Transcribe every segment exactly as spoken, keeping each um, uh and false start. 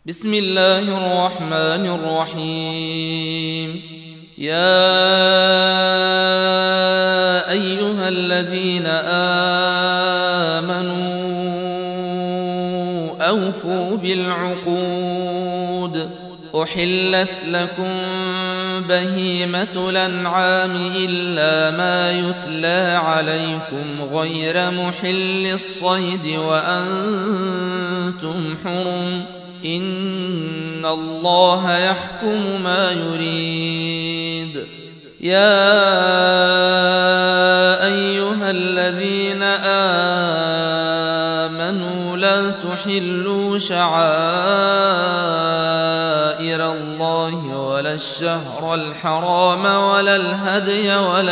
بسم الله الرحمن الرحيم. يا أيها الذين آمنوا أوفوا بالعقود. أحلت لكم بهيمة الأنعام إلا ما يتلى عليكم غير محل الصيد وأنتم حرم. إن الله يحكم ما يريد. يا أيها الذين آمنوا لا تحلوا شعائر الله ولا الشهر الحرام ولا الهدي ولا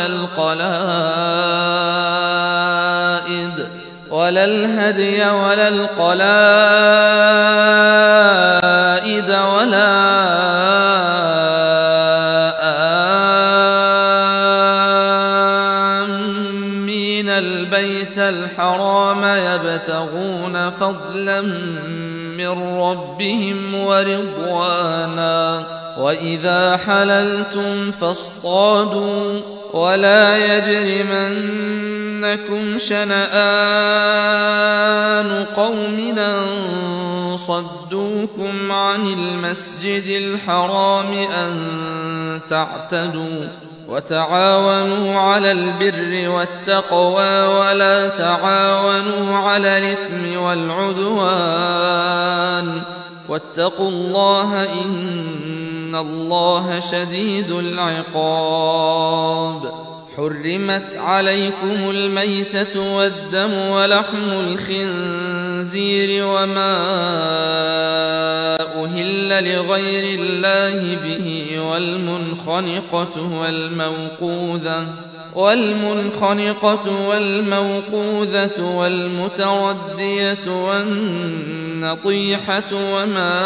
القلائد ولا الهدي ولا القلائد ولا آمين البيت الحرام يبتغون فضلا من ربهم ورضوانا. وإذا حللتم فاصطادوا ولا يجرمنكم شنآن قوم أن صدوكم عن المسجد الحرام أن تعتدوا. وتعاونوا على البر والتقوى ولا تعاونوا على الإثم والعدوان. واتقوا الله إن الله شديد العقاب. حرمت عليكم الميتة والدم ولحم الخنزير وما أهل لغير الله به والمنخنقة والموقوذة والمنخنقة والموقوذة والمتردية والنطيحة وما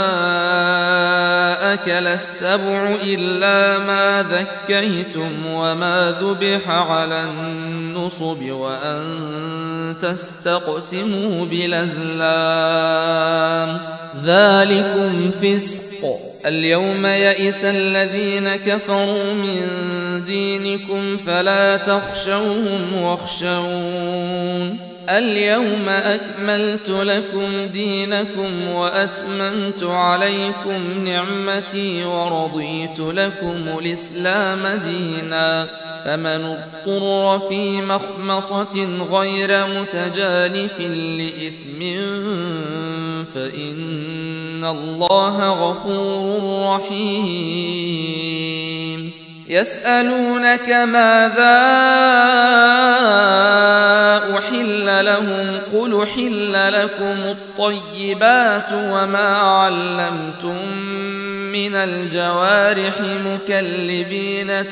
أكل السبع إلا ما ذكيتم وما ذبح على النصب وأن تستقسموا بالأزلام ذلكم فسق. اليوم يئس الذين كفروا من دينكم فلا تخشوهم واخشون. اليوم أكملت لكم دينكم وأتممت عليكم نعمتي ورضيت لكم الإسلام دينا. فمن اضطر في مخمصة غير متجانف لإثم فإن الله غفور رحيم. يسألونك ماذا أحل لهم قل أحل لكم الطيبات وما علمتم من الجوارح مكلبين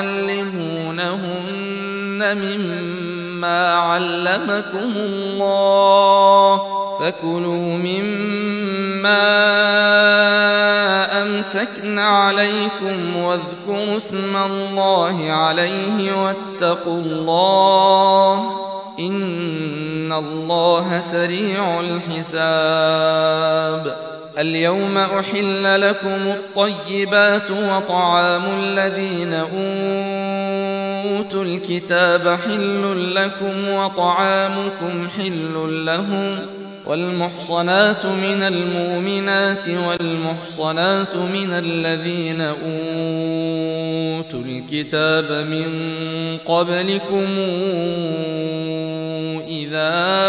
تعلمونهن مما علمكم الله فكلوا مما أمسكن عليكم واذكروا اسم الله عليه واتقوا الله إن الله سريع الحساب. اليوم أحل لكم الطيبات وطعام الذين أوتوا الكتاب حل لكم وطعامكم حل لهم. والمحصنات من المؤمنات والمحصنات من الذين أوتوا الكتاب من قبلكم إذا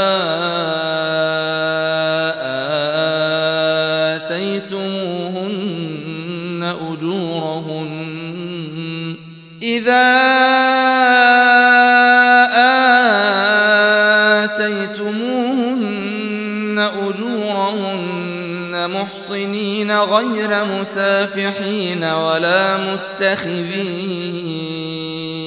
آتيتموهن أجورهن إذا آتيتموهن أجورهن محصنين غير مسافحين ولا متخذي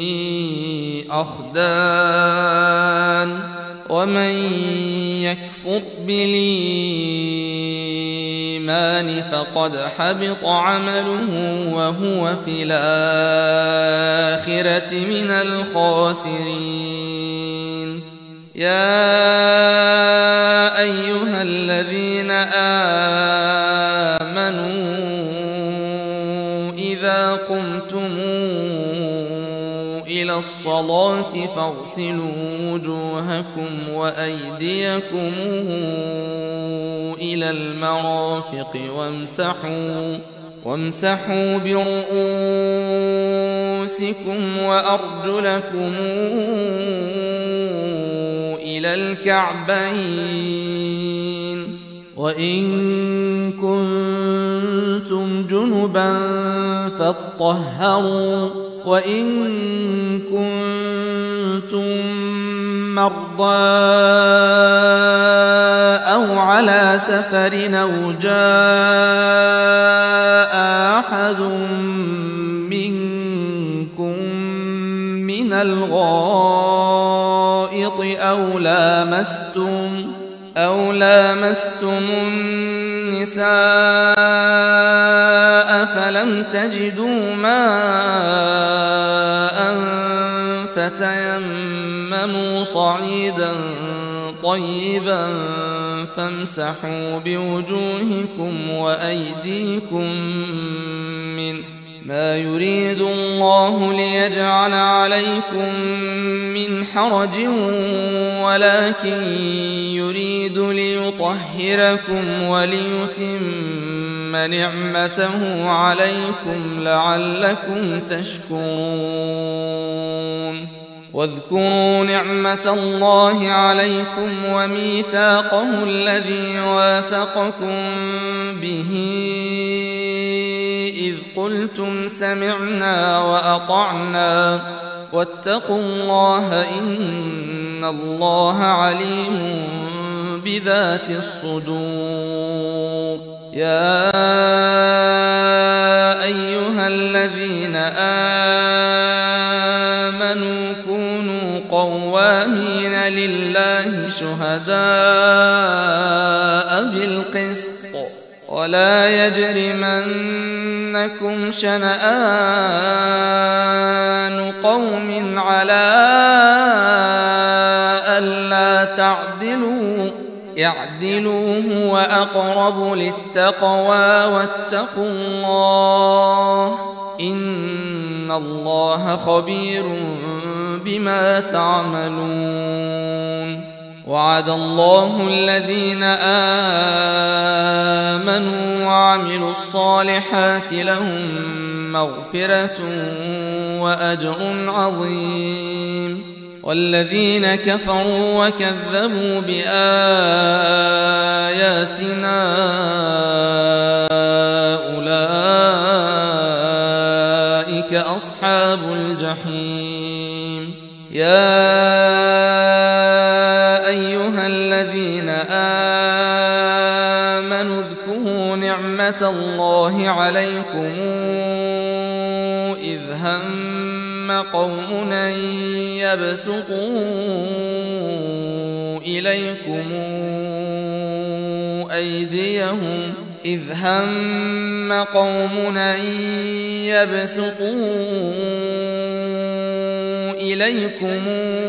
أخدان. ومن يكفر بالإيمان فقد حبط عمله وهو في الآخرة من الخاسرين. يا أيها الذين الصلاة فاغسلوا وجوهكم وأيديكم إلى المرافق وامسحوا وامسحوا برؤوسكم وأرجلكم إلى الكعبين وإن كنتم جنبا فاطهروا وإن كنتم مرضى أو على سفر أو جاء أحد منكم من الغائط أو لامستم أو لامستم النساء فلم تجدوا ماء فتيمموا صعيدا طيبا فامسحوا بوجوهكم وأيديكم منه ما يريد الله ليجعل عليكم من حرج ولكن يريد ليطهركم وليتم نعمته عليكم لعلكم تشكرون واذكروا نعمة الله عليكم وميثاقه الذي واثقكم به إذ قلتم سمعنا وأطعنا واتقوا الله إن الله عليم بذات الصدور يا أيها الذين آمنوا كونوا قوامين لله شهداء بالقسط ولا يجرمنكم شنآن قوم على ألا تعدلوا اعدلوا هو أقرب للتقوى واتقوا الله إن الله خبير بما تعملون وعد الله الذين آمنوا وعملوا الصالحات لهم مغفرة وأجر عظيم والذين كفروا وكذبوا بآياتنا أولئك أصحاب الجحيم يا أيها الذين آمنوا اذكروا نعمة الله عليكم إذ هم قوم أن يبسطوا إليكم أيديهم إذ هم قوم أن يبسطوا إليكم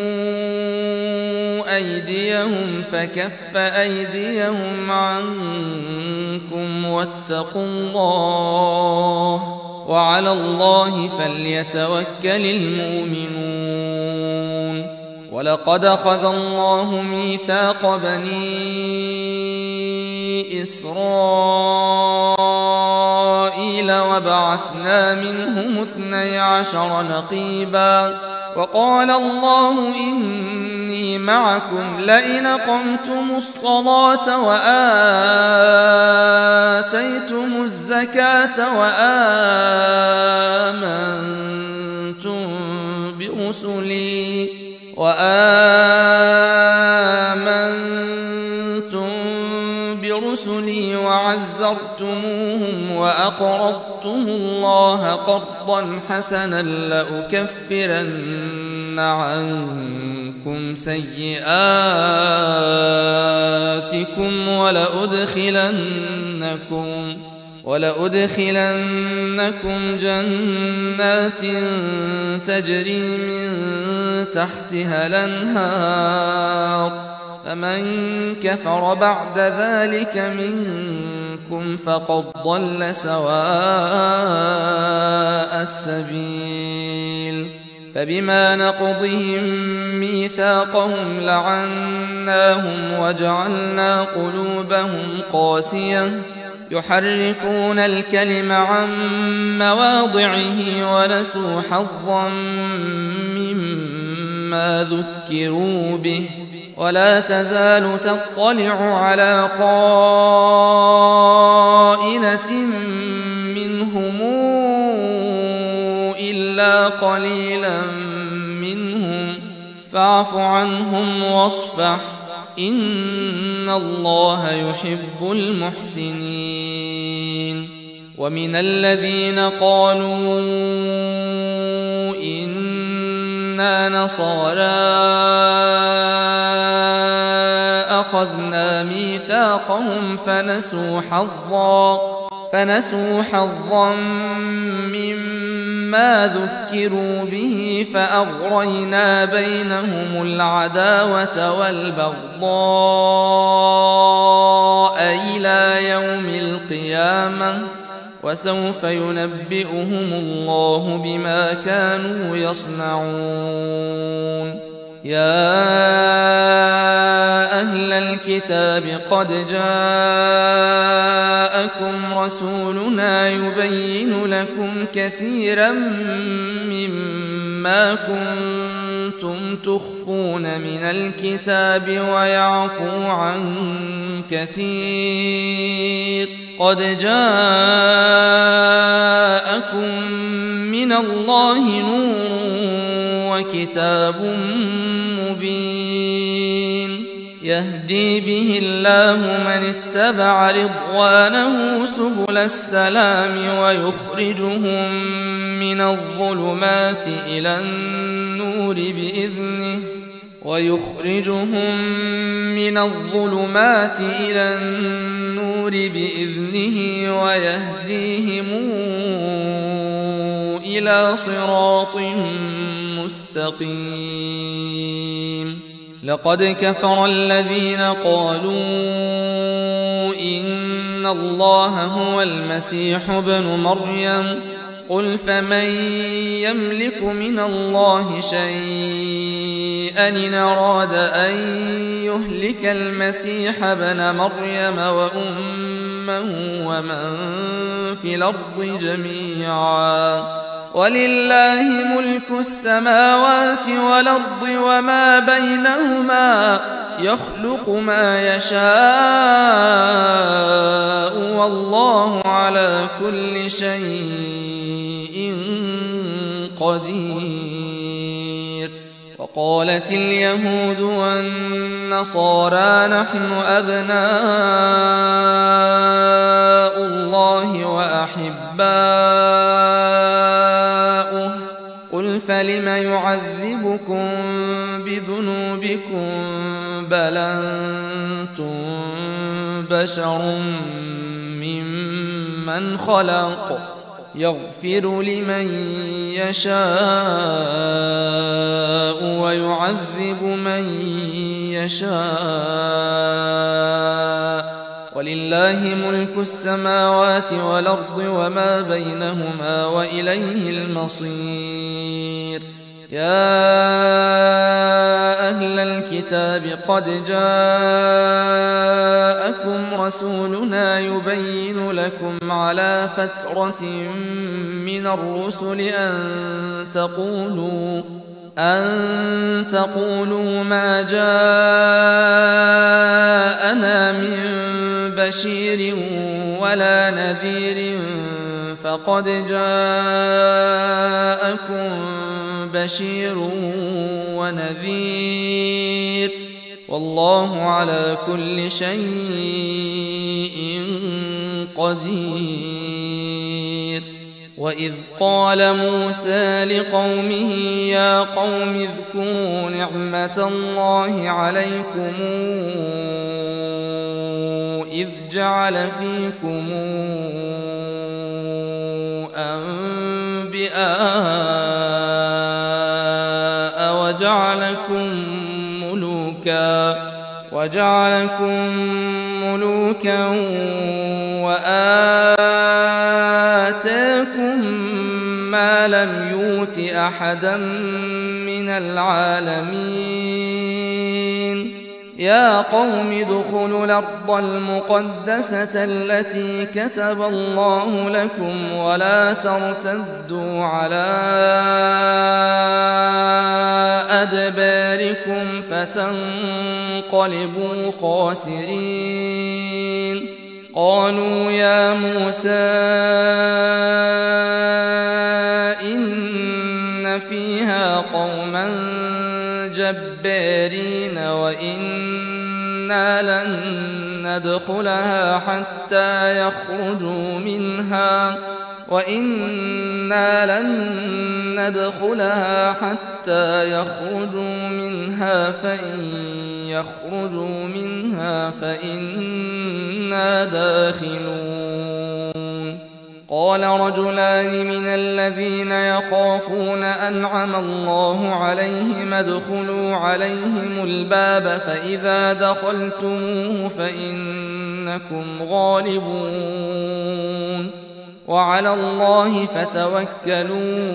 أيديهم فكف أيديهم عنكم واتقوا الله وعلى الله فليتوكل المؤمنون ولقد أخذ الله ميثاق بني إسرائيل وبعثنا منهم اثني عشر نقيبا وقال الله إني معكم لئن أقمتم الصلاة وآتيتم الزكاة وآمنتم برسلي وآمنتم برسلي وعزرتموهم وأقرضتم الله قرضا حسنا لأكفرن عنكم سيئاتكم ولأدخلنكم ولأدخلنكم جنات تجري من تحتها الأنهار فمن كفر بعد ذلك منكم فقد ضل سواء السبيل فبما نقضهم ميثاقهم لعناهم وجعلنا قلوبهم قاسية يحرفون الكلم عن مواضعه ونسوا حظا مما ذكروا به ولا تزال تطلع على خائنة منهم إلا قليلا منهم فاعف عنهم واصفح إن الله يحب المحسنين. ومن الذين قالوا إنا نصارى أخذنا ميثاقهم فنسوا حظا فنسوا حظا مما ذكروا به فأغرينا بينهم العداوة والبغضاء إلى يوم القيامة وسوف ينبئهم الله بما كانوا يصنعون. يا أهل الكتاب قد جاءكم رسولنا يبين لكم كثيرا مما كنتم تخفون من الكتاب ويعفو عن كثير قد جاءكم من الله نور وكتاب مبين يهدي به الله من اتبع رضوانه سبل السلام ويخرجهم من الظلمات إلى النور بإذنه ويخرجهم من الظلمات إلى النور بإذنه ويهديهم إلى صراط مستقيم. لقد كفر الذين قالوا إن الله هو المسيح ابن مريم قل فمن يملك من الله شيئا إن أراد أن يهلك المسيح ابن مريم وأمه ومن في الأرض جميعا ولله ملك السماوات والأرض وما بينهما يخلق ما يشاء والله على كل شيء قدير. وقالت اليهود والنصارى نحن أبناء الله وأحباؤه قل فلم يعذبكم بذنوبكم بل أنتم بشر ممن خلق يغفر لمن يشاء ويعذب من يشاء ولله ملك السماوات والأرض وما بينهما وإليه المصير. يا أهل الكتاب قد جاءكم رسولنا يبين لكم على فترة من الرسل أن تقولوا أن تقولوا ما جاءنا من بشير ولا نذير فقد جاءكم بشير ونذير والله على كل شيء قدير. وإذ قال موسى لقومه يا قوم اذكروا نعمة الله عليكم إذ جعل فيكم أنبياء وجعلكم ملوكا وجعلكم ملوكا وآتاكم ما لم يؤت البيوت أحدا من العالمين يا قوم ادخلوا الأرض المقدسة التي كتب الله لكم ولا ترتدوا على أدباركم فتنقلبوا خاسرين قالوا يا موسى إن فيها قوما جبارين وإنا لن ندخلها حتى يخرجوا منها وإنا لن ندخلها حتى يخرجوا منها فإن يخرجوا منها فإنا داخلون قال رجلان من الذين يخافون أنعم الله عليهم ادخلوا عليهم الباب فإذا دخلتموه فإنكم غالبون وعلى الله فتوكلوا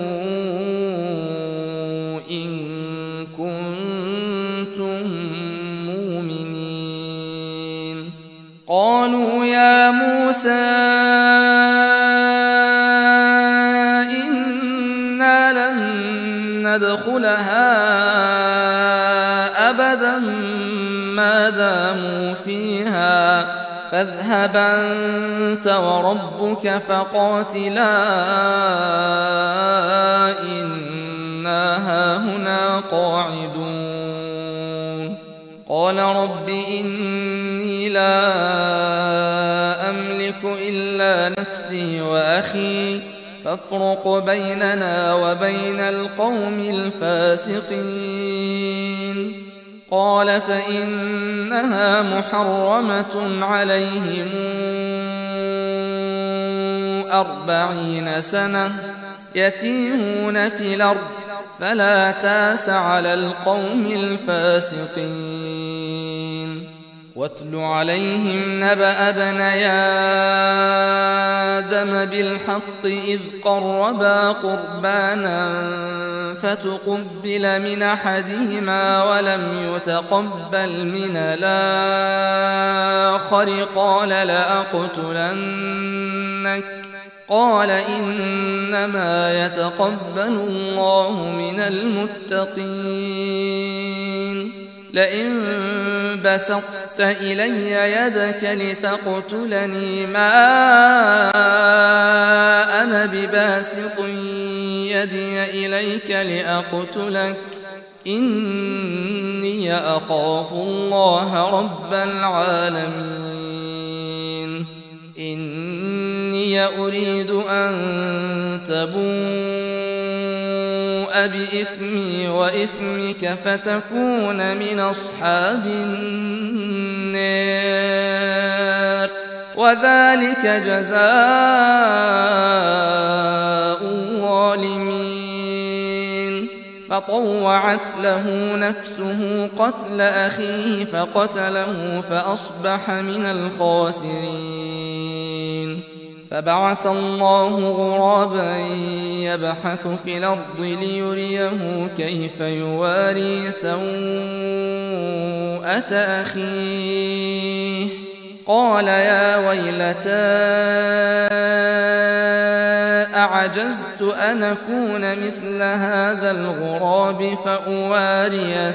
إن كنتم مؤمنين قالوا يا موسى إنا لن ندخلها أبدا ما داموا فيها فاذهب أنت وربك فقاتلا إنا هاهنا قاعدون قال رب إني لا أملك إلا نفسي وأخي فافرق بيننا وبين القوم الفاسقين قال فإنها محرمة عليهم أربعين سنة يتيهون في الأرض فلا تاس على القوم الفاسقين واتل عليهم نبأ ابني آدم بالحق إذ قربا قربانا فتقبل من أحدهما ولم يتقبل من الآخر قال لأقتلنك قال إنما يتقبل الله من المتقين لئن بسطت إلي يدك لتقتلني ما أنا بباسط يدي إليك لأقتلك إني أخاف الله رب العالمين إني أريد أن تبوء بإثمي وإثمك فتكون من أصحاب النار وذلك جزاء الظالمين فطوعت له نفسه قتل أخيه فقتله فأصبح من الخاسرين فبعث الله غرابا يبحث في الأرض ليريه كيف يواري سوءة أخيه قال يا ويلتى أعجزت أن أكون مثل هذا الغراب فأواري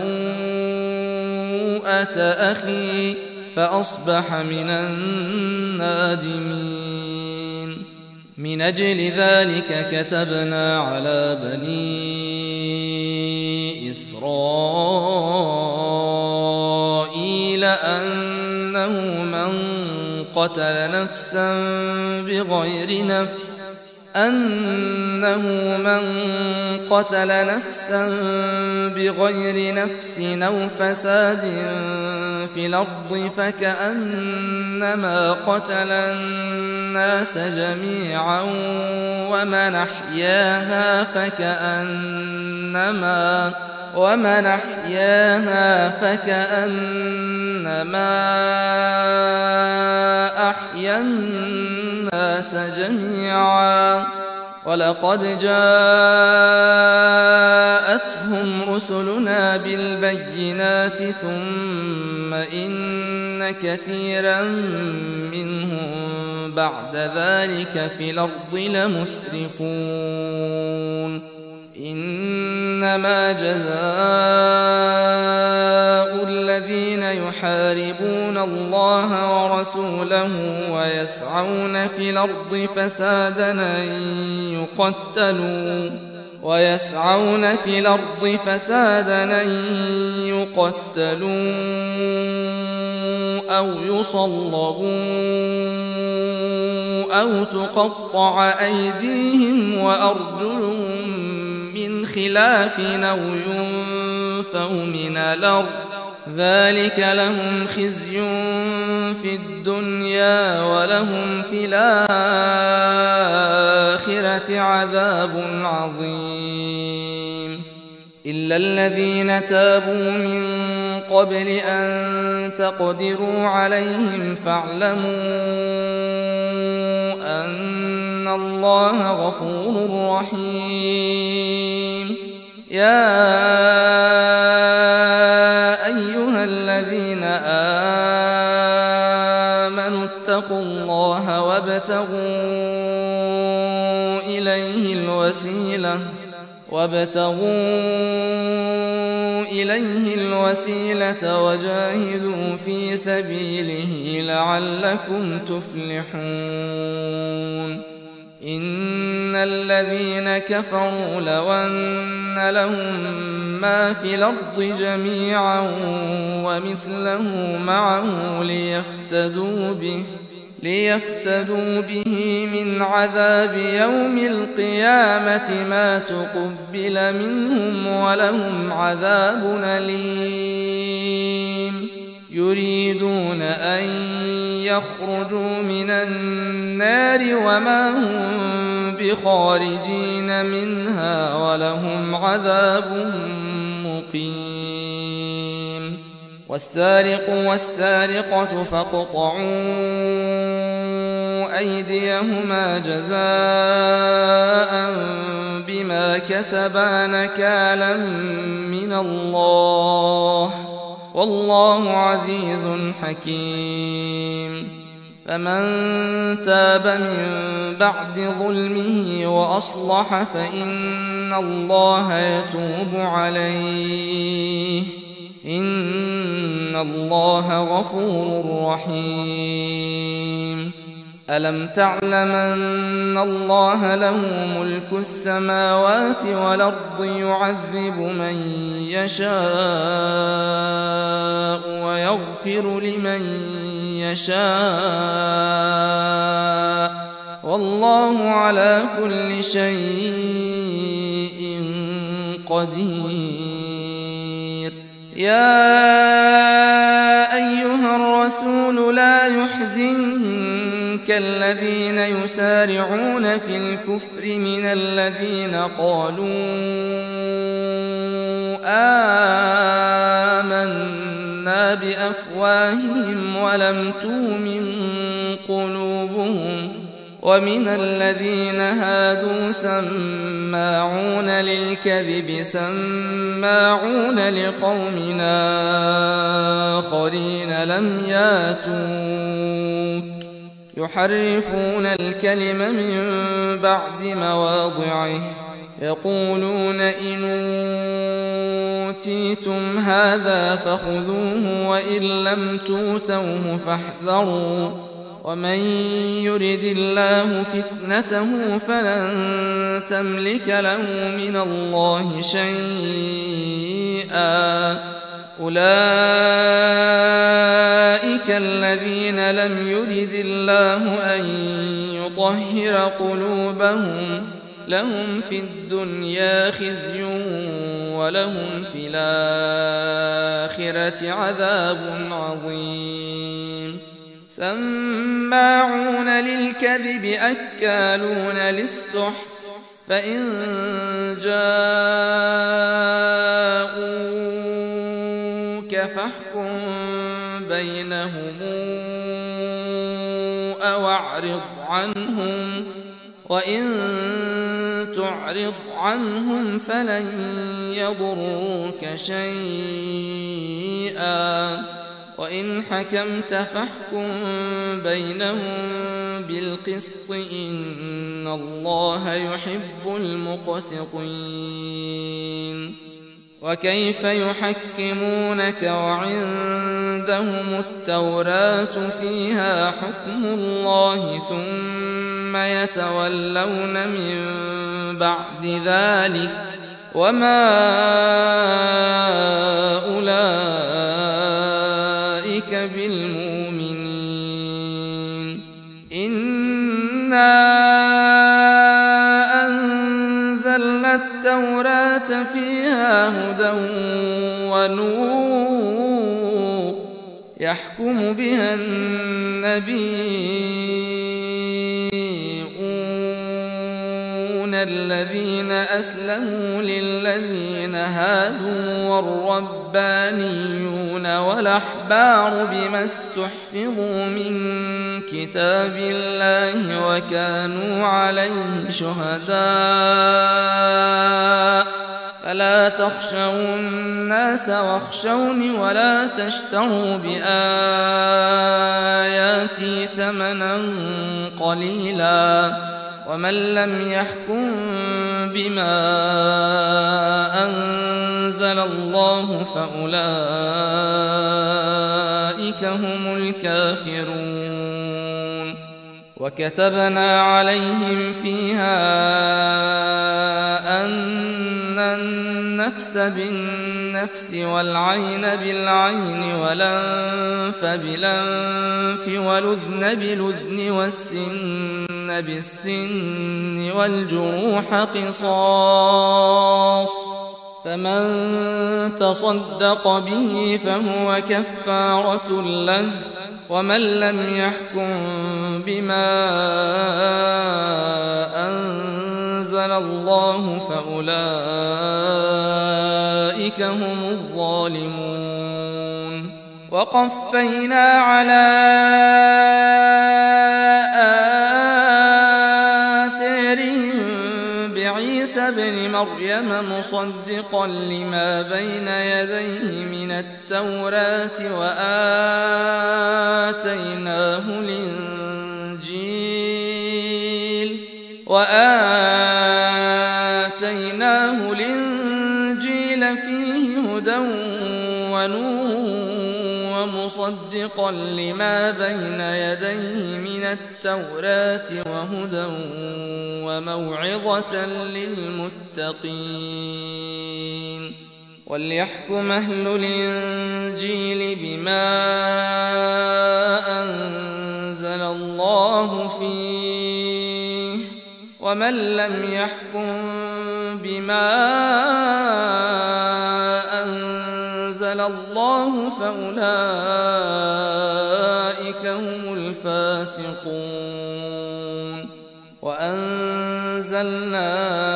سوءة أخي فأصبح من النادمين من أجل ذلك كتبنا على بني إسرائيل أنه من قتل نفسا بغير نفس أنه من قتل نفسا بغير نفس أو فساد في الأرض فكأنما قتل الناس جميعا ومن أحياها فكأنما ومن أحياها فكأنما أحيا الناس جميعا ولقد جاءتهم رسلنا بالبينات ثم إن كثيرا منهم بعد ذلك في الأرض لمسرفون إنما جزاء الذين يحاربون الله ورسوله ويسعون في الأرض فسادا أن يقتلوا ويسعون في الأرض فسادا أن يقتلوا أو يصلبوا أو تقطع أيديهم وأرجلهم من خلاف أو ينفوا من الأرض ذلك لهم خزي في الدنيا ولهم في الآخرة عذاب عظيم إلا الذين تابوا من قبل أن تقدروا عليهم فاعلموا أن الله غفور رحيم يا أيها الذين آمنوا اتقوا الله وابتغوا إليه الوسيلة وابتغوا إليه الوسيلة وجاهدوا في سبيله لعلكم تفلحون إن الذين كفروا لو أن لهم ما في الأرض جميعا ومثله معه ليفتدوا به ليفتدوا به من عذاب يوم القيامة ما تقبل منهم ولهم عذاب أليم يريدون أن يخرجوا من النار وما هم بخارجين منها ولهم عذاب مقيم والسارق والسارقة فاقطعوا أيديهما جزاء بما كسبا نكالا من الله والله عزيز حكيم فمن تاب من بعد ظلمه وأصلح فإن الله يتوب عليه إن الله غفور رحيم ألم تعلم أن الله له ملك السماوات والأرض يعذب من يشاء ويغفر لمن يشاء والله على كل شيء قدير يا أيها الرسول لا يحزنك الذين يسارعون في الكفر من الذين قالوا آمنا بأفواههم ولم تؤمن قلوبهم ومن الذين هادوا سماعون للكذب سماعون لقوم آخرين لم ياتوك يحرفون الكلم من بعد مواضعه يقولون إن أوتيتم هذا فخذوه وإن لم توتوه فاحذروا ومن يرد الله فتنته فلن تملك له من الله شيئا أولئك الذين لم يرد الله أن يطهر قلوبهم لهم في الدنيا خزي ولهم في الآخرة عذاب عظيم سماعون للكذب أكالون للسحت فإن جاءوك فاحكم بينهم أو أعرض عنهم وإن فأعرض عنهم فلن يضروك شيئا وإن حكمت فاحكم بينهم بالقسط إن الله يحب المقسطين. وكيف يحكمونك وعندهم التوراة فيها حكم الله ثم يتولون من بعد ذلك وما أولئك بالمؤمنين. إنا أنزلنا التوراة فيها هدى ونور يحكم بها النبيون الذين أسلموا للذين هادوا والربانيون والأحبار بما استحفظوا من كتاب الله وكانوا عليه شهداء فلا تخشوا الناس واخشوني ولا تشتروا بآياتي ثمنا قليلا ومن لم يحكم بما أنزل الله فأولئك هم الكافرون. وكتبنا عليهم فيها أن النفس بالنفس والعين بالعين والأنف بالأنف والأذن بالأذن والسن بالسن والجروح قصاص فمن تصدق به فهو كفارة له ومن لم يحكم بما أنزل الله فأولئك هم الظالمون. وقفينا على آثارهم بعيسى ابن مريم مصدقا لما بين يديه من التوراة وآتيناه الإنجيل وآتيناه الإنجيل فيه هدى ونور ومصدقا لما بين يديه من التوراة وهدى وموعظة للمتقين. وليحكم أهل الإنجيل بما أنزل الله فيه ومن لم يحكم بما أنزل الله فأولئك هم الفاسقون. وأنزلنا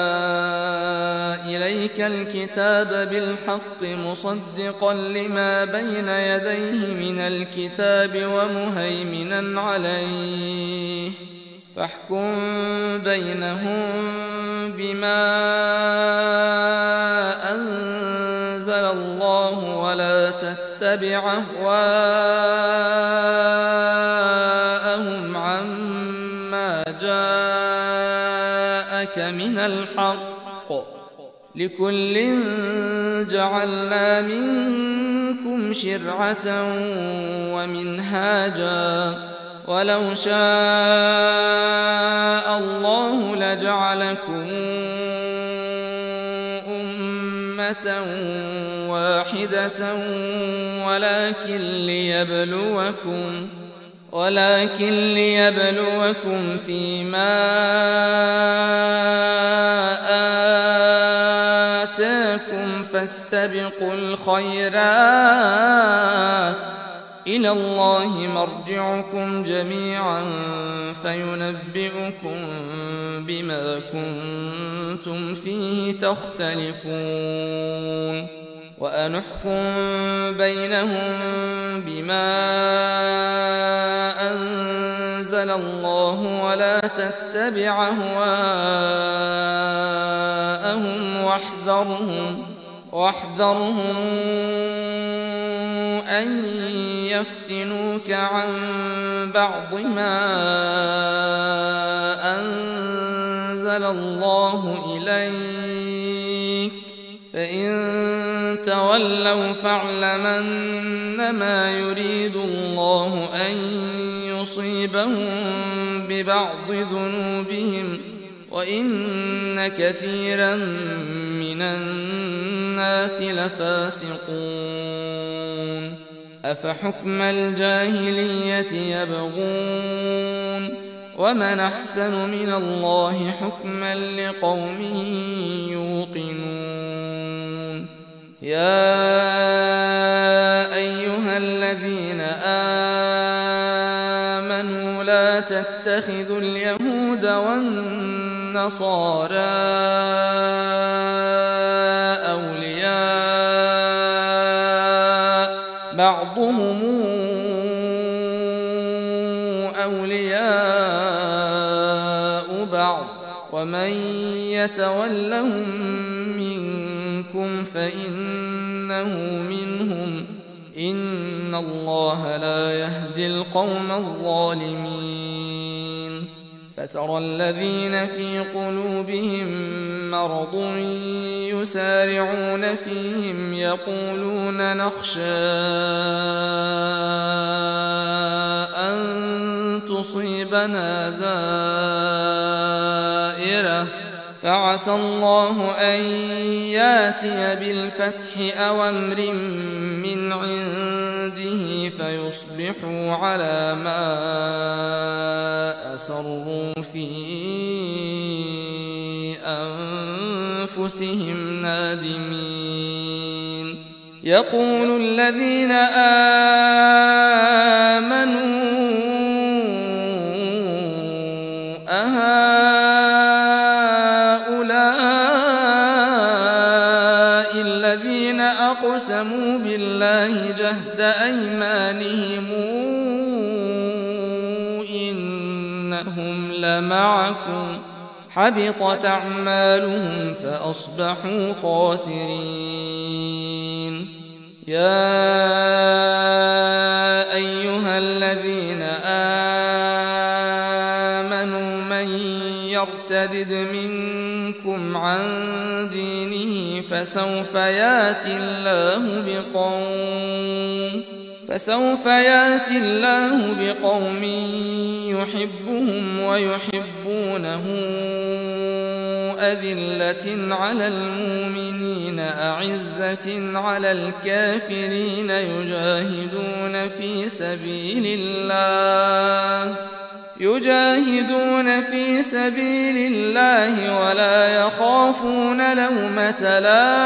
إليك الكتاب بالحق مصدقا لما بين يديه من الكتاب ومهيمنا عليه فاحكم بينهم بما أنزل الله ولا تتبع أهواءهم عما جاءك من الحق لكل جعلنا منكم شرعة ومنهاجا ولو شاء الله لجعلكم أمة واحدة ولكن ليبلوكم ولكن ليبلوكم فيما آتاكم فاستبقوا الخيرات إلى الله مرجعكم جميعا فينبئكم بما كنتم فيه تختلفون. وأنحكم بينهم بما أنزل أنزل الله ولا تتبع أهواءهم واحذرهم واحذرهم أن يفتنوك عن بعض ما أنزل الله إليك فإن تولوا فاعلم أنما يريد الله أن يصيبهم ببعض ذنوبهم وإن كثيرا من الناس لفاسقون أفحكم الجاهلية يبغون ومن أحسن من الله حكما لقوم يوقنون يا أيها الذين آمنوا لا تتخذوا اليهود والنصارى أولياء بعضهم أولياء بعض ومن يتولهم منكم فإنه منهم إن الله لا يهدي القوم الظالمين فترى الذين في قلوبهم مرض يسارعون فيهم يقولون نخشى أن تصيبنا دائرة فعسى الله أن ياتي بالفتح أو أمر من عنده فيصبحوا على ما أسروا في أنفسهم نادمين يقول الذين آمنوا أقسموا بالله جهد أيمانهم إنهم لمعكم حبطت أعمالهم فأصبحوا خاسرين يا أيها الذين آمنوا من يرتد منكم عن دينه فسوف ياتي الله بقوم فسوف ياتي الله بقوم يحبهم ويحبونه أذلة على المؤمنين أعزة على الكافرين يجاهدون في سبيل الله يجاهدون في سبيل الله ولا يخافون لومة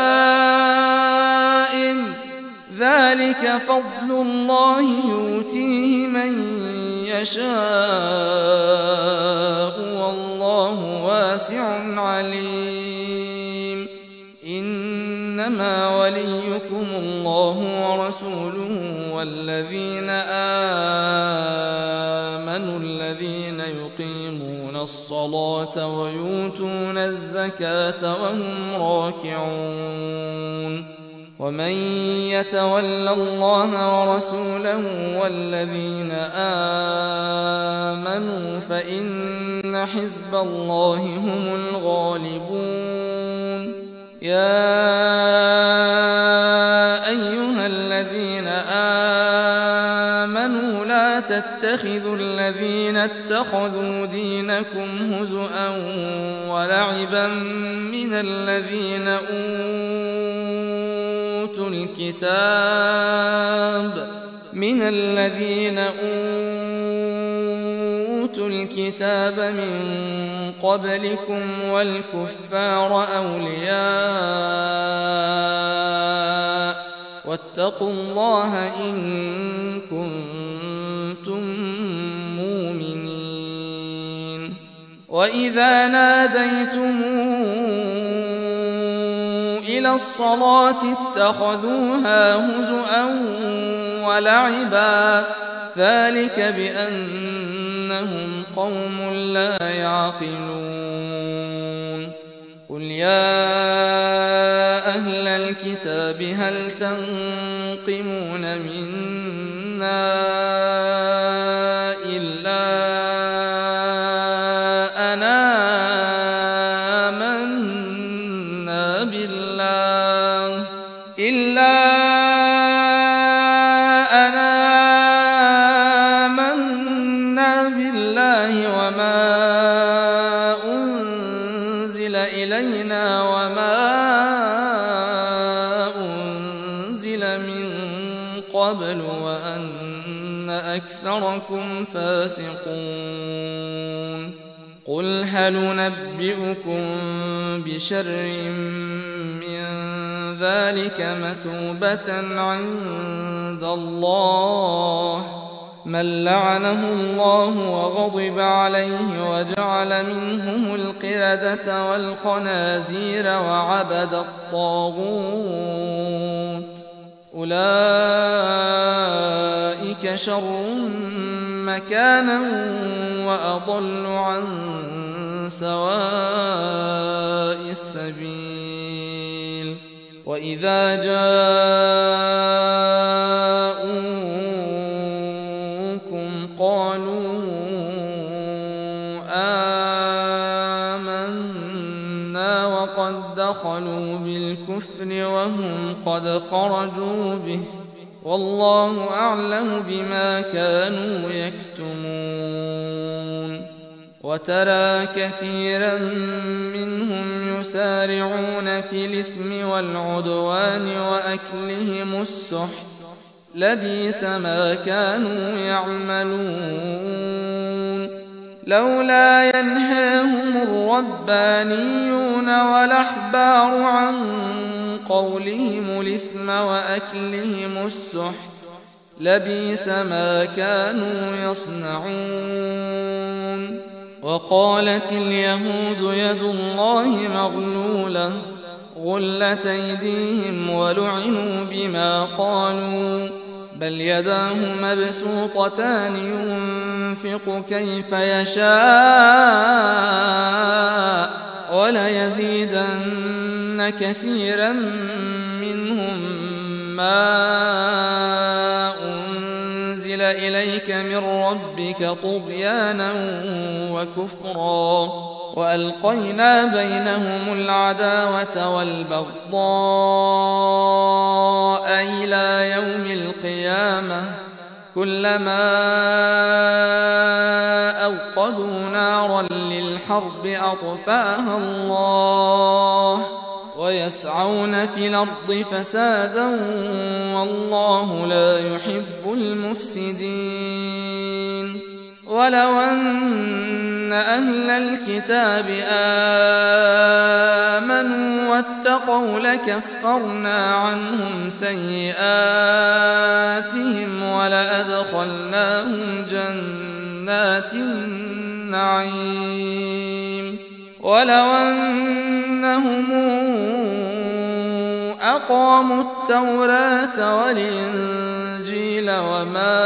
لائم ذلك فضل الله يؤتيه من يشاء والله واسع عليم إنما وليكم الله ورسوله والذين آمنوا الذين يقيمون الصلاة ويؤتون الزكاة وهم راكعون ومن يتول الله ورسوله والذين آمنوا فإن حزب الله هم الغالبون يا أيها الذين آمنوا لا تتخذوا الذين اتخذوا دينكم هزؤا ولعبا من الذين أوتوا الكتاب من الذين أوتوا الكتاب من قبلكم والكفار أولياء واتقوا الله إن كنتم مؤمنين وإذا ناديتم إلى الصلاة اتخذوها هزؤا ولعبا ذلك بأنهم قوم لا يعقلون قل يا أهل الكتاب هل تنقمون منا إلا أن آمنا بالله إلا أن آمنا بالله وما أنزل إلينا وما أنزل من قبل وأن أكثركم فاسقون قل هل ننبئكم بشر من ذلك مثوبة عند الله من لعنه الله وغضب عليه وجعل منهم القردة والخنازير وعبد الطاغوت أولئك شر مكانا وأضل عن سواء السبيل وإذا جاءوكم قالوا آمنا وقد دخلوا بالكفر وهم قد خرجوا به والله أعلم بما كانوا يكتمون وترى كثيرا منهم يسارعون في الإثم والعدوان وأكلهم السحت لبئس ما كانوا يعملون لولا ينهاهم الربانيون والأحبار عن قولهم الإثم وأكلهم السحت لبئس ما كانوا يصنعون وقالت اليهود يد الله مغلولة غلت أيديهم ولعنوا بما قالوا بل يداه مبسوطتان ينفق كيف يشاء وليزيدن كثيرا منهم ما أنزل إليك من ربك طغيانا وكفرا وألقينا بينهم العداوة والبغضاء إلى يوم القيامة كلما أوقدوا نارا للحرب أطفأها الله ويسعون في الأرض فسادا والله لا يحب المفسدين ولو أن أهل الكتاب آمنوا واتقوا لكفرنا عنهم سيئاتهم ولأدخلناهم جنات النعيم ولو أنهم أقاموا التوراة والإنجيل وما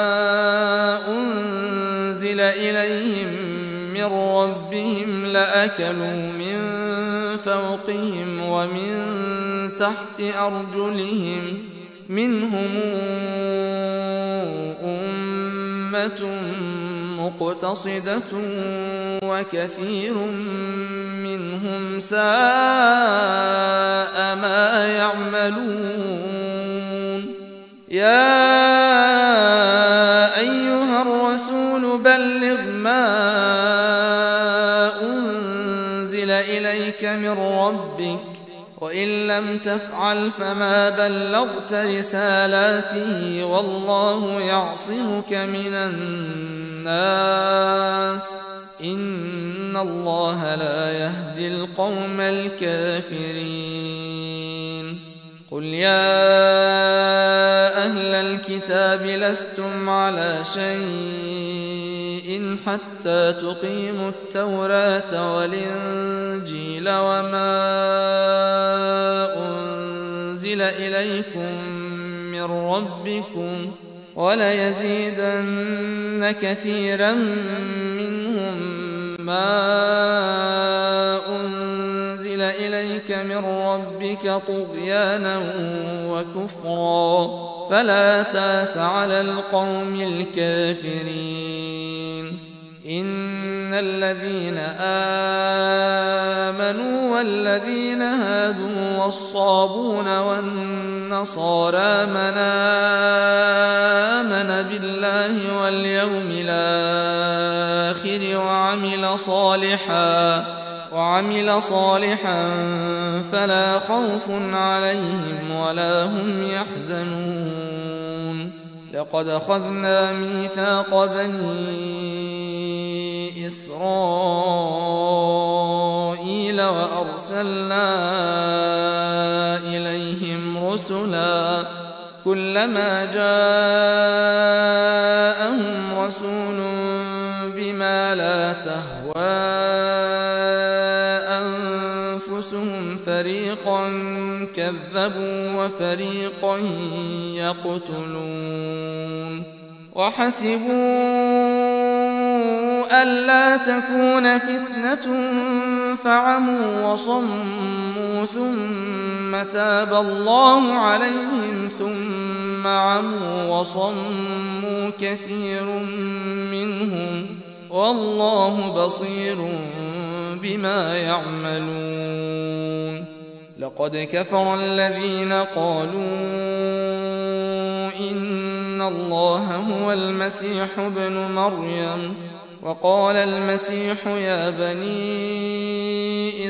أنزل إليهم من ربهم لأكلوا من فوقهم ومن تحت أرجلهم منهم أمة مقتصدة وكثير منهم ساء ما يعملون يا أيها الرسول بلغ ما أنزل إليك من ربك وإن لم تفعل فما بلغت رسالاته والله يعصمك من الناس إن الله لا يهدي القوم الكافرين قل يا أهل الكتاب لستم على شيء حتى تقيموا التوراة والإنجيل وما أنزل إليكم من ربكم وليزيدن كثيرا منهم ما أنزل إليك من ربك طغيانا وكفرا فلا تأس على القوم الكافرين. إن الذين آمنوا والذين هادوا والصابون والنصارى من آمن بالله واليوم الآخر وعمل صالحا وعمل صالحا فلا خوف عليهم ولا هم يحزنون. لقد أخذنا ميثاق بني إسرائيل وأرسلنا إليهم رسلا كلما جاءهم رسول بما لا تهوى أنفسهم فريقا كذبوا وفريقا يقتلون. وحسبوا ألا تكون فتنة فعموا وصموا ثم تاب الله عليهم ثم عموا وصموا كثير منهم والله بصير بما يعملون. لقد كفر الذين قالوا إن الله هو المسيح ابن مريم وقال المسيح يا بني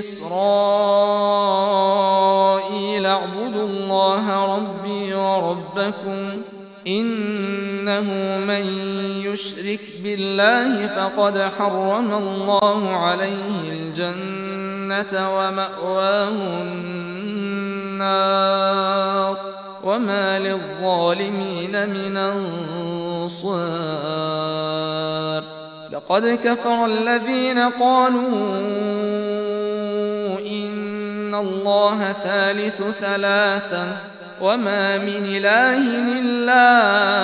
إسرائيل اعبدوا الله ربي وربكم إنه من يشرك بالله فقد حرم الله عليه الجنة ومأواه النار وما للظالمين من أنصار. لقد كفر الذين قالوا إن الله ثالث ثلاثة وما من إله إلا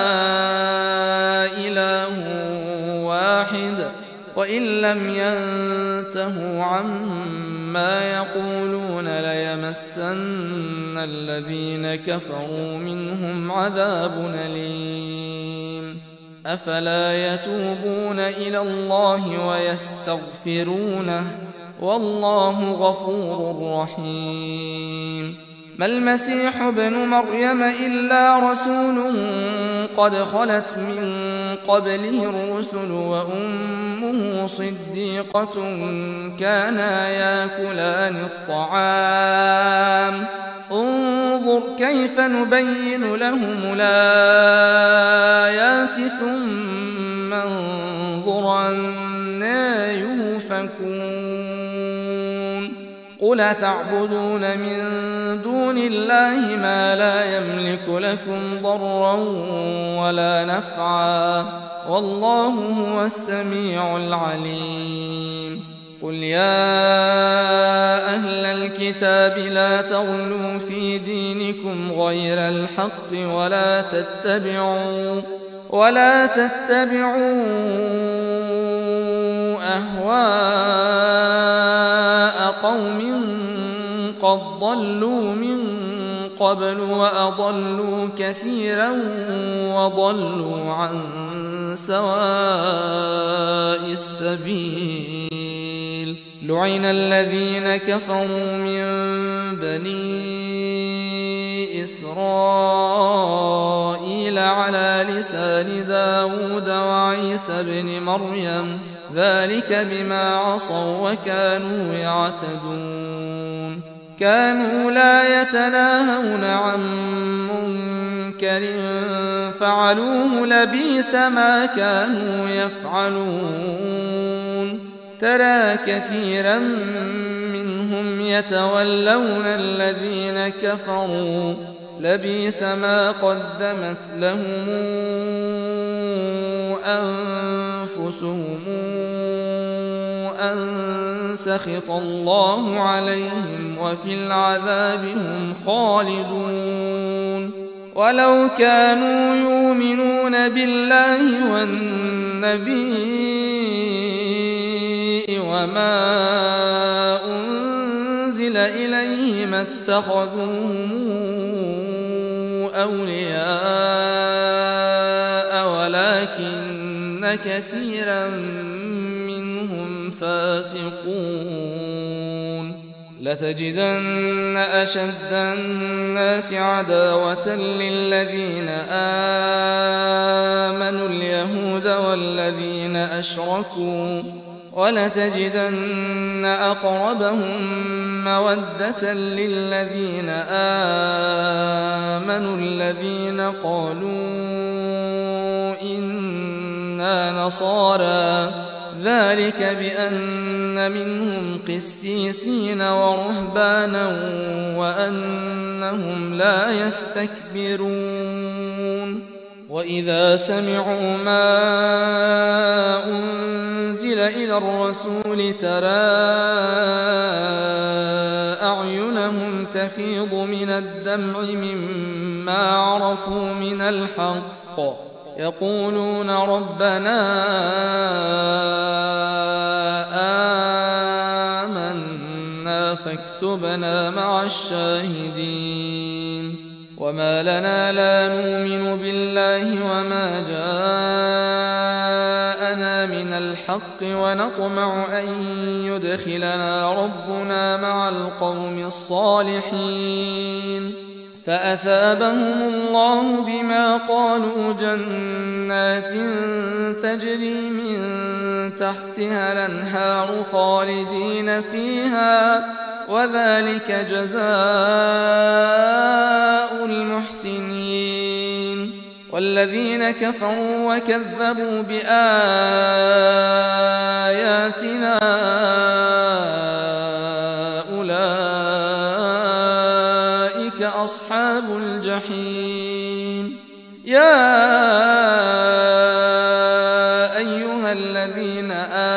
إله واحد وإن لم ينتهوا عما يقولون ليمسن الذين كفروا منهم عذاب أليم. أفلا يتوبون إلى الله ويستغفرونه والله غفور رحيم. ما المسيح ابن مريم إلا رسول قد خلت من قبله الرسل وأمه صديقة كانا يأكلان الطعام انظر كيف نبين لهم الآيات ثم انظر أنى يؤفكون. قل تعبدون من دون الله ما لا يملك لكم ضرا ولا نفعا والله هو السميع العليم. قل يا أهل الكتاب لا تغلوا في دينكم غير الحق ولا تتبعوا ولا تتبعوا أهواء قوم قد ضلوا من قبل وأضلوا كثيرا وضلوا عن سواء السبيل. لعن الذين كفروا من بني إسرائيل على لسان داود وعيسى بن مريم ذلك بما عصوا وكانوا يعتدون. كانوا لا يتناهون عن منكر فعلوه لبئس ما كانوا يفعلون. ترى كثيرا منهم يتولون الذين كفروا لبئس ما قدمت لهم أنفسهم أن سخط الله عليهم وفي العذاب هم خالدون. ولو كانوا يؤمنون بالله والنبي وما أنزل إليه ما اتخذوهم أولياء ولكن كثيرا منهم فاسقون لتجدن أشد الناس عداوة للذين آمنوا اليهود والذين أشركوا ولتجدن أقربهم مودة للذين آمنوا الذين قالوا إنا نصارى ذلك بأن منهم قسيسين ورهبانا وأنهم لا يستكبرون وإذا سمعوا ما أنزل إلى الرسول ترى أعينهم تفيض من الدمع مما عرفوا من الحق يقولون ربنا آمنا فاكتبنا مع الشاهدين وما لنا لا نؤمن بالله وما جاءنا من الحق ونطمع أن يدخلنا ربنا مع القوم الصالحين فأثابهم الله بما قالوا جنات تجري من تحتها الأنهار خالدين فيها وذلك جزاء المحسنين والذين كفروا وكذبوا بآياتنا أولئك أصحاب الجحيم يا أيها الذين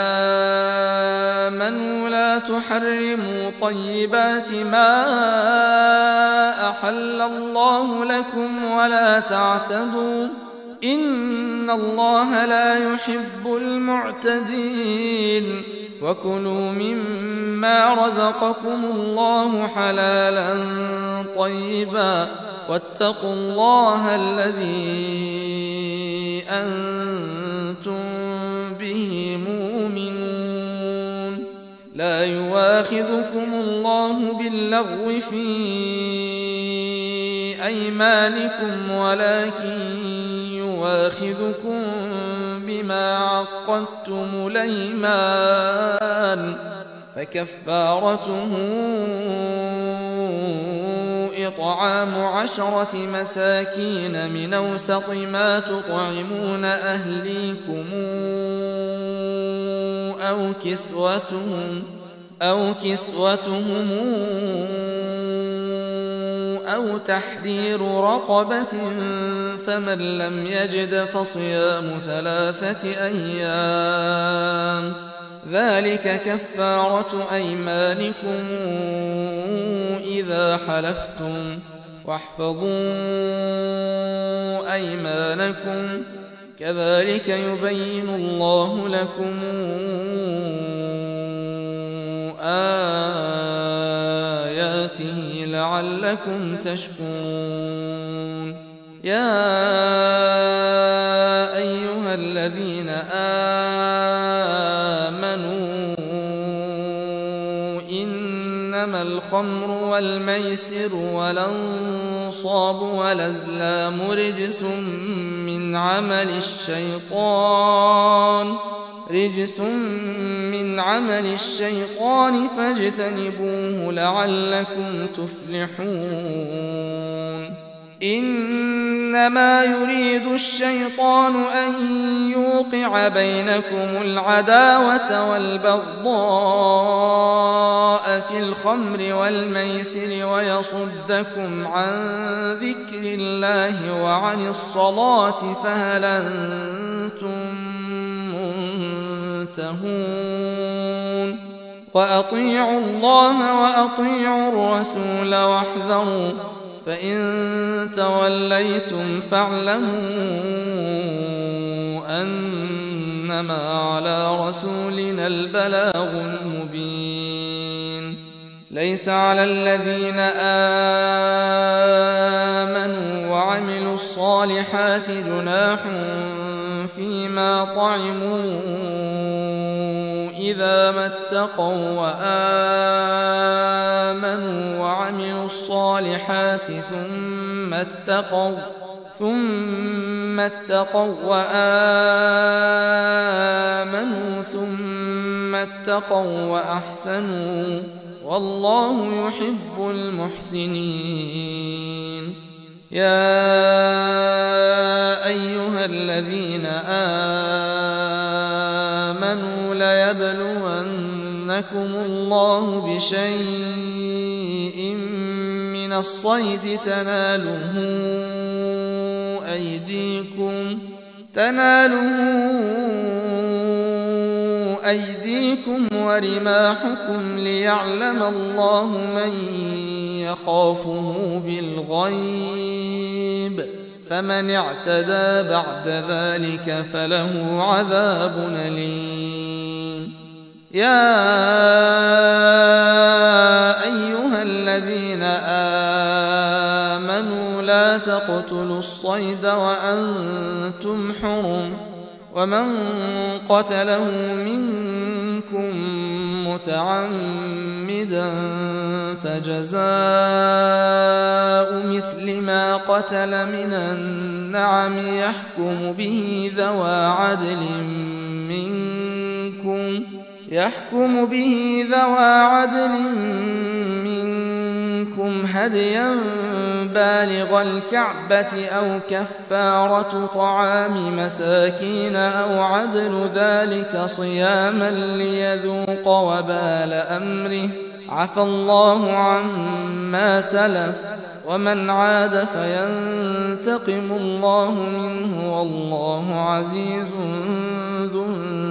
آمنوا لا تحرموا طيبات ما أحل الله لكم ولا تعتدوا إن الله لا يحب المعتدين وكلوا مما رزقكم الله حلالا طيبا واتقوا الله الذي أنتم به مؤمنون لا يواخذكم الله باللغو في أيمانكم ولكن يواخذكم بما عقدتم الأيمان فكفارته إطعام عشرة مساكين من أوسط ما تطعمون أهليكم أو كسوتهم أو كسوتهم أو تحرير رقبة فمن لم يجد فصيام ثلاثة أيام ذلك كفارة أيمانكم إذا حلفتم واحفظوا أيمانكم كذلك يبين الله لكم آياته لعلكم تشكرون يا أيها الذين آمنوا إنما الخمر والميسر والأنصاب والأزلام رجس من عمل الشيطان رجس من عمل الشيطان فاجتنبوه لعلكم تفلحون إنما يريد الشيطان أن يوقع بينكم العداوة والبغضاء في الخمر والميسر ويصدكم عن ذكر الله وعن الصلاة فهل أنتم منتهون وأطيعوا الله وأطيعوا الرسول واحذروا فإن توليتم فاعلموا أنما على رسولنا البلاغ المبين. ليس على الذين آمنوا وعملوا الصالحات جناح فيما طعموا إذا ما اتقوا وآمنوا وعملوا الصالحات ثم اتقوا ثم اتقوا وآمنوا ثم اتقوا وأحسنوا والله يحب المحسنين. يا أيها الذين آمنوا ليبلونكم الله بشيء من الصيد تناله أيديكم تناله أيديكم ورماحكم ليعلم الله من يخافه بالغيب فمن اعتدى بعد ذلك فله عذاب أليم. يا أيها الذين آمنوا لا تقتلوا الصيد وأنتم حرم ومن قتله منكم متعمدا فجزاء مثل ما قتل من النعم يحكم به ذوى عدل منكم يحكم به ذوى عدل منكم هديا بالغ الكعبة أو كفارة طعام مساكين أو عدل ذلك صياما ليذوق وبال أمره عفى الله عما سلف ومن عاد فينتقم الله منه والله عزيز ذو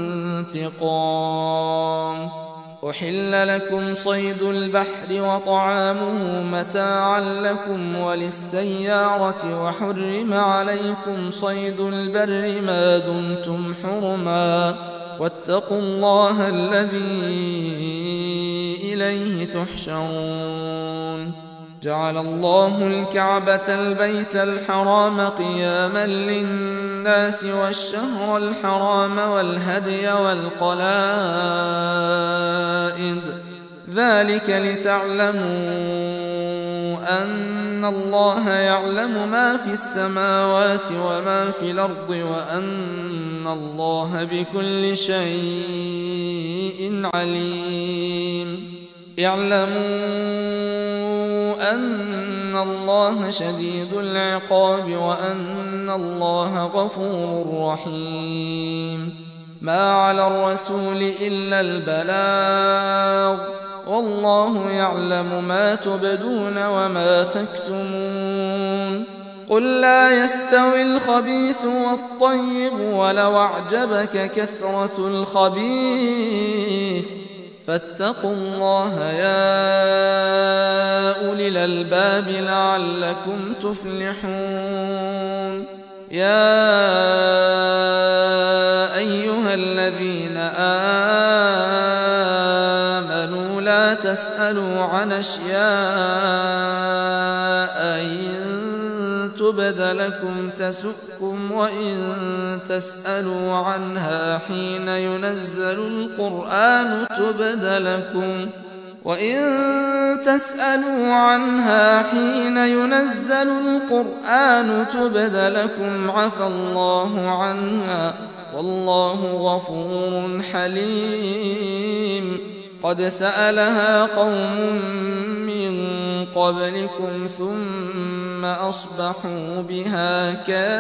انتقام. أحل لكم صيد البحر وطعامه متاعا لكم وللسيارة وحرم عليكم صيد البر ما دمتم حرما واتقوا الله الذي إليه تحشرون. جعل الله الكعبة البيت الحرام قياما للناس والشهر الحرام والهدي والقلائد ذلك لتعلموا أن الله يعلم ما في السماوات وما في الأرض وأن الله بكل شيء عليم. اعلموا أن الله شديد العقاب وأن الله غفور رحيم. ما على الرسول إلا البلاغ والله يعلم ما تبدون وما تكتمون. قل لا يستوي الخبيث والطيب ولو أعجبك كثرة الخبيث فاتقوا الله يا أولي الألباب لعلكم تفلحون. يا أيها الذين آمنوا لا تسألوا عن أشياء إن تبد لكم تسؤكم وإن تسألوا عنها حين ينزل القرآن تبد لكم وإن تسألوا عنها حين ينزل القرآن تبد لكم عفى الله عنها والله غفور حليم. قد سألها قوم من قبلكم ثم أصبحوا بها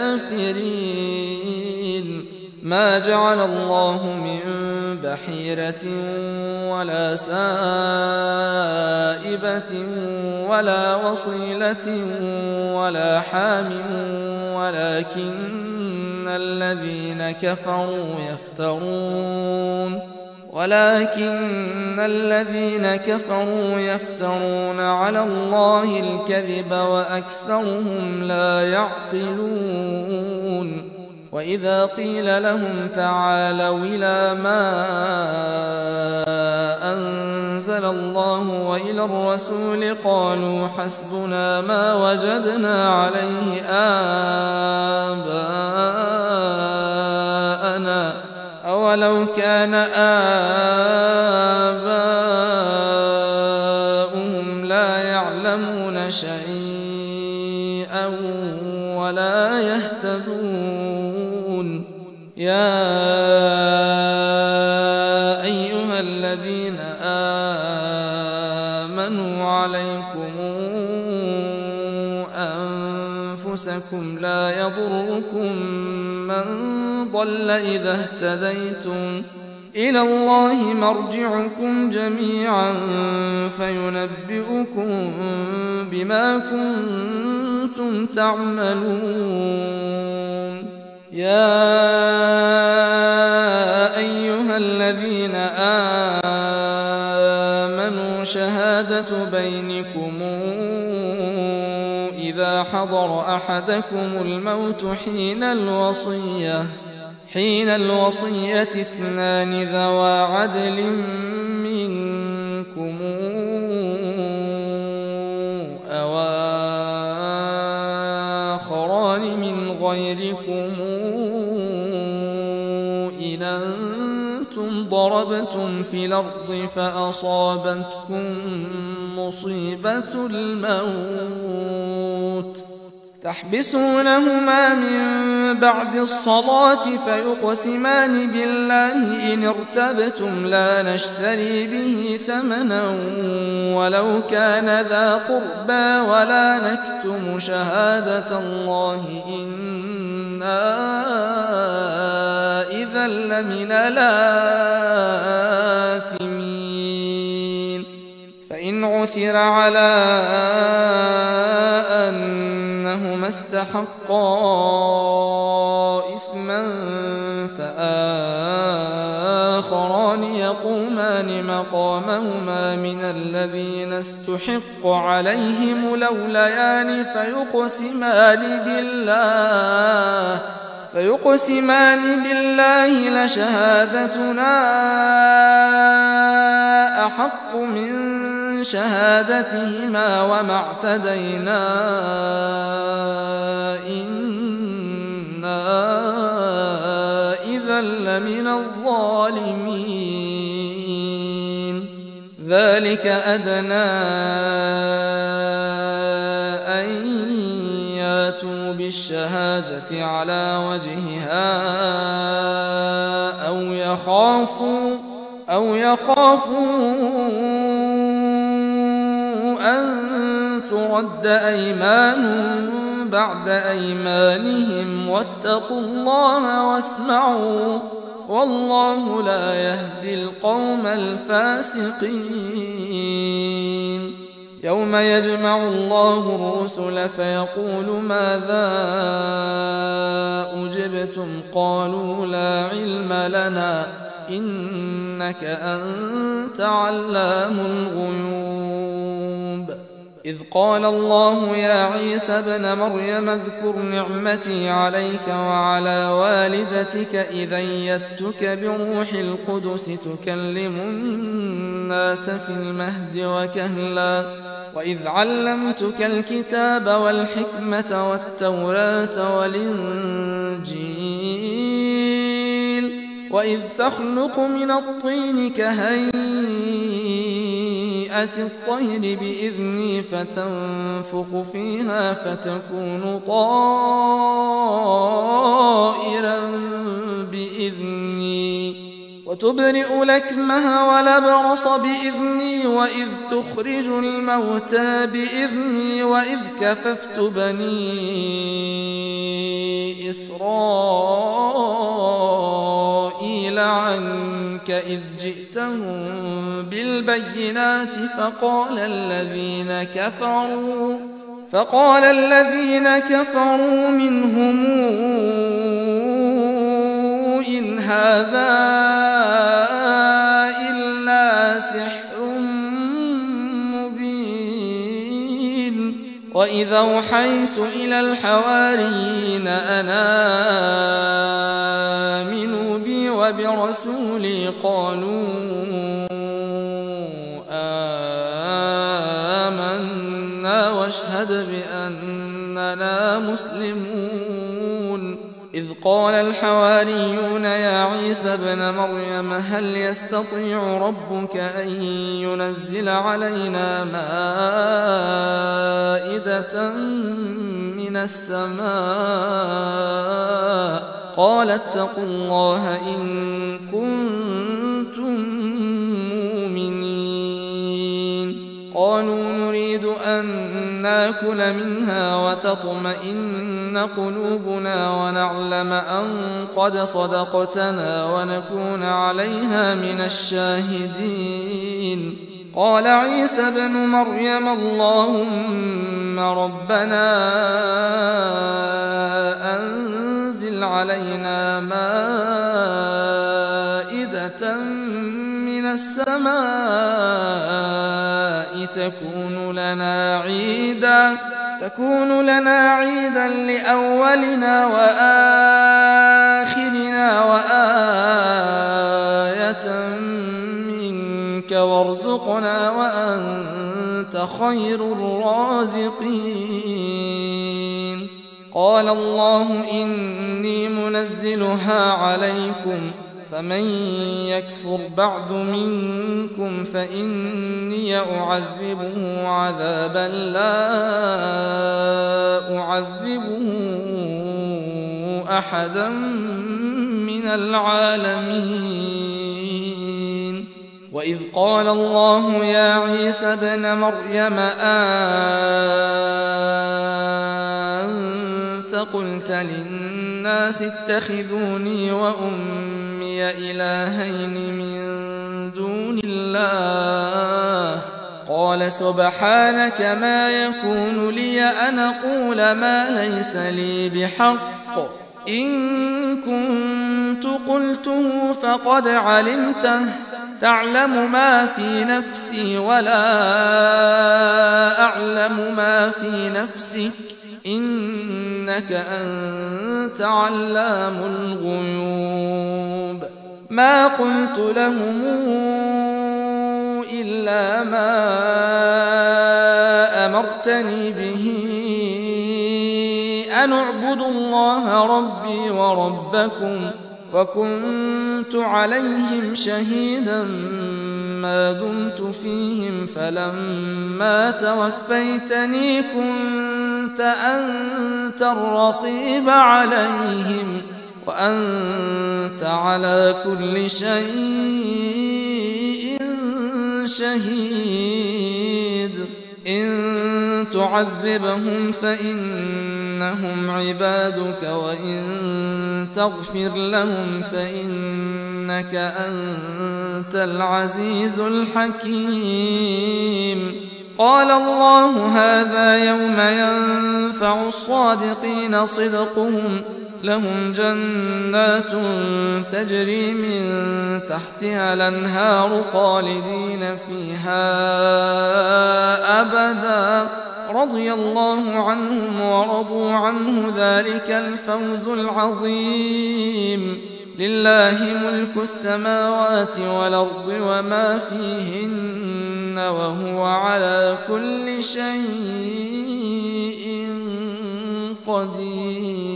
كافرين. ما جعل الله من بحيرة ولا سائبة ولا وصيلة ولا حام ولكن الذين كفروا يفترون ولكن الذين كفروا يفترون على الله الكذب وأكثرهم لا يعقلون وإذا قيل لهم تعالوا إلى ما أنزل الله وإلى الرسول قالوا حسبنا ما وجدنا عليه آباءنا أولو كان آباؤهم لا يعلمون شيئا ولا يهتدون يا أيها الذين آمنوا عليكم أنفسكم لا يضركم من ضل إذا اهتديتم إلى الله مرجعكم جميعا فينبئكم بما كنتم تعملون يا أيها الذين آمنوا شهادة بينكم إذا حضر أحدكم الموت حين الوصية حين الوصية اثنان ذوى عدل منكم أو آخران من غيركم إن أنتم ضربتم في الأرض فأصابتكم مصيبة الموت تحبسونهما من بعد الصلاة فيقسمان بالله إن ارتبتم لا نشتري به ثمنا ولو كان ذا قربى ولا نكتم شهادة الله إنا إذا لمن الآثمين فإن عثر على أنهما استحقا إثما فآخران يقومان مقامهما من الذين استحق عليهم الأوليان فيقسمان بالله فيقسمان بالله لشهادتنا أحق من شهادتهما وما اعتدينا إنا إذا لمن الظالمين ذلك أدنى أن ياتوا بالشهادة على وجهها أو يخافوا أو يخافوا أن ترد أيمان بعد أيمانهم واتقوا الله واسمعوا والله لا يهدي القوم الفاسقين يوم يجمع الله الرسل فيقول ماذا أجبتم قالوا لا علم لنا إنك أنت علام الغيوب إذ قال الله يا عيسى ابن مريم اذكر نعمتي عليك وعلى والدتك إذ أيدتك بروح القدس تكلم الناس في المهد وكهلا وإذ علمتك الكتاب والحكمة والتوراة والإنجيل وإذ تخلق من الطين كهيئة الطير بإذني فتنفخ فيها فتكون طائرا بإذني وتبرئ الأكمه والأبرص بإذني وإذ تخرج الموتى بإذني وإذ كففت بني إسرائيل عنك إذ جئتهم بالبينات فقال الذين كفروا فقال الذين كفروا منهم إن هذا لسحر مبين. وإذا أوحيت إلى الحواريين أن آمنوا بي وبرسولي قالوا آمنا واشهد بأننا مسلمون. إذ قال الحواريون يا عيسى ابن مريم هل يستطيع ربك أن ينزل علينا مائدة من السماء؟ قال اتقوا الله إن كنتم مؤمنين. قالوا نريد أن ناكل منها وتطمئن قلوبنا ونعلم أن قد صدقتنا ونكون عليها من الشاهدين. قال عيسى ابن مريم اللهم ربنا أنزل علينا مائدة من السماء تكون لنا عيدا تكون لنا عيدا لأولنا وآخرنا وآية منك وارزقنا وأنت خير الرازقين. قال الله إني منزلها عليكم فمن يكفر بعد منكم فإني أعذبه عذابا لا أعذبه أحدا من العالمين. وإذ قال الله يا عيسى ابن مريم أنت قلت للناس اتخذوني وأمي إلهين من دون الله؟ قال سبحانك ما يكون لي أن أقول ما ليس لي بحق إن كنت قلته فقد علمته تعلم ما في نفسي ولا أعلم ما في نفسك إنك أنت علام الغيوب. ما قلت لهم إلا ما أمرتني به أن اعبدوا الله ربي وربكم وكنت عليهم شهيدا ما دمت فيهم فلما توفيتني كنت أنت الرقيب عليهم وأنت على كل شيء شهيد. إن تعذبهم فإنهم عبادك وإن تغفر لهم فإنك أنت العزيز الحكيم. قال الله هذا يوم ينفع الصادقين صدقهم لهم جنات تجري من تحتها الأنهار خالدين فيها أبدا رضي الله عنهم ورضوا عنه ذلك الفوز العظيم. لله ملك السماوات والأرض وما فيهن وهو على كل شيء قدير.